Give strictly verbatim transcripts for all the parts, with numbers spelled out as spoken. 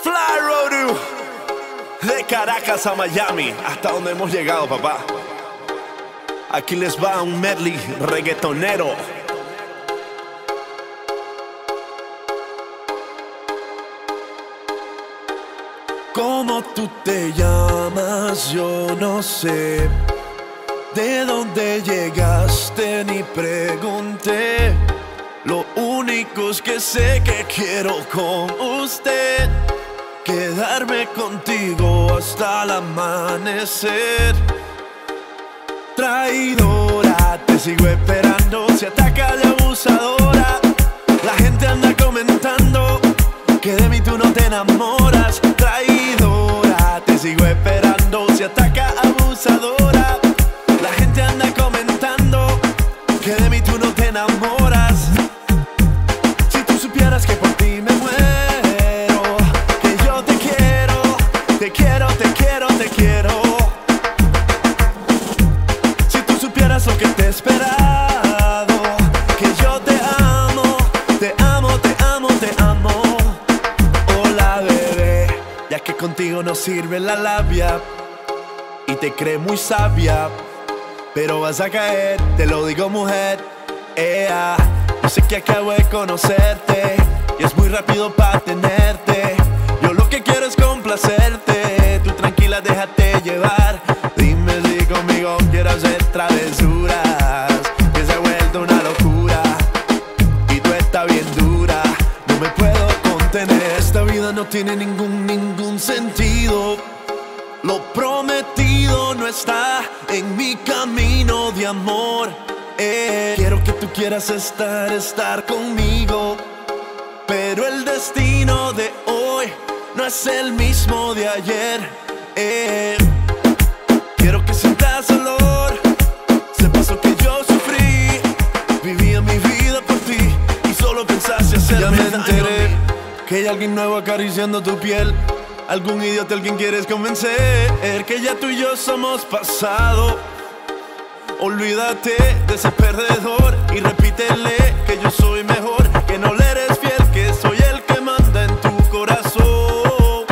Fly Road de Caracas a Miami, hasta donde hemos llegado, papá. Aquí les va un medley reggaetonero. ¿Cómo tú te llamas? Yo no sé. ¿De dónde llegaste? Ni pregunté. Lo único es que sé que quiero con usted quedarme contigo hasta el amanecer. Traidora, te sigo esperando. Se ataca de abusadora. La gente anda comentando que de mí tú no te enamoras. Traidora, te sigo esperando. Se ataca abusadora. La gente anda comentando que de mí tú no te enamoras. Si tú supieras que por ti me muero, que yo te quiero, te quiero, te quiero, te quiero. Si tú supieras lo que te he esperado, que yo te amo, te amo, te amo, te amo. Hola bebé, ya que contigo no sirve la labia y te crees muy sabia, pero vas a caer, te lo digo mujer. Ea, yo sé que acabo de conocerte y es muy rápido para tenerte. Yo lo que quiero es complacerte, tú tranquila déjate llevar. Dime si conmigo quiero hacer travesuras, que se ha vuelto una locura y tú estás bien dura. No me puedo contener, esta vida no tiene ningún, ningún sentido. Lo prometido no está en mi camino de amor. eh. Quiero que tú quieras estar, estar conmigo, pero el destino de hoy no es el mismo de ayer. eh. Quiero que sientas dolor, sepas lo que yo sufrí. Vivía mi vida por ti y solo pensaste hacerme daño. Ya me enteré que hay alguien nuevo acariciando tu piel. Algún idiota al quien quieres convencer que ya tú y yo somos pasado. Olvídate de ese perdedor y repítele que yo soy mejor, que no le eres fiel, que soy el que manda en tu corazón.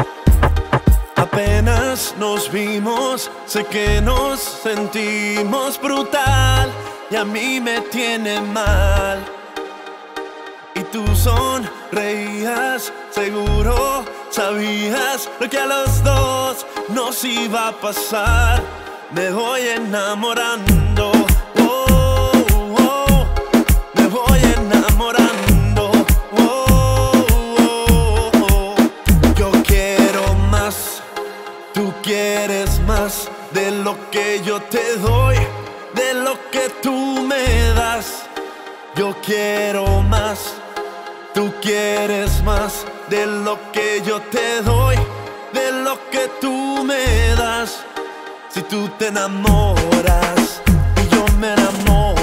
Apenas nos vimos, sé que nos sentimos brutal y a mí me tiene mal. Y tú sonreías, seguro sabías lo que a los dos nos iba a pasar. Me voy enamorando, oh, oh, me voy enamorando, oh, oh, oh. Yo quiero más, tú quieres más de lo que yo te doy, de lo que tú me das. Yo quiero más, tú quieres más de lo que yo te doy, de lo que tú me das. Si tú te enamoras y yo me enamoro,